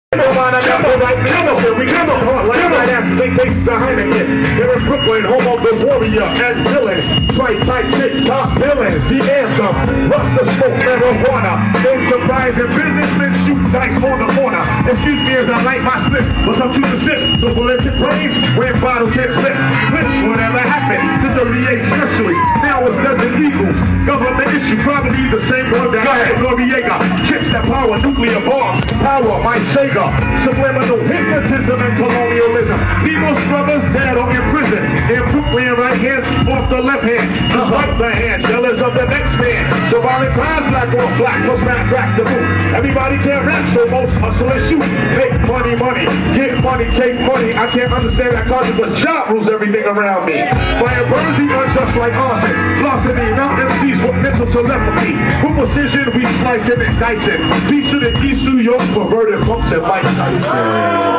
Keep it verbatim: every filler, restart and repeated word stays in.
We come apart like that ass they faces a Heineken. Here in Brooklyn, home of the warrior and villain. Tri-type chicks, top villains, the anthem. Buster smoke marijuana. Enterprising businessmen shoot dice on the corner. Excuse me as I light my slip, but some to the sip. The ballistic brains, when bottles hit flips. Flips, whatever happened to thirty-eight especially. Now it's Desert Eagles. Government issue, probably the same one that had Noriega. Chips that power nuclear bombs. Power, my Sega. Subliminal hypnotism and colonialism. Nemo's brothers dead or in prison. In Brooklyn, right hands off the left hand. Just like the hand, jealous of the next man. So violent crimes, black on black, plus rap crack the boot. Everybody can't rap, so most hustle and shoot. Make money, money, get money, take money. I can't understand that cause the job rules everything around me. Fire burns the unjust like arson. Larceny, now M Cs with mental telepathy. With precision, we slice it and dice it. Peace to the East New York, perverted punks and Mike Tyson.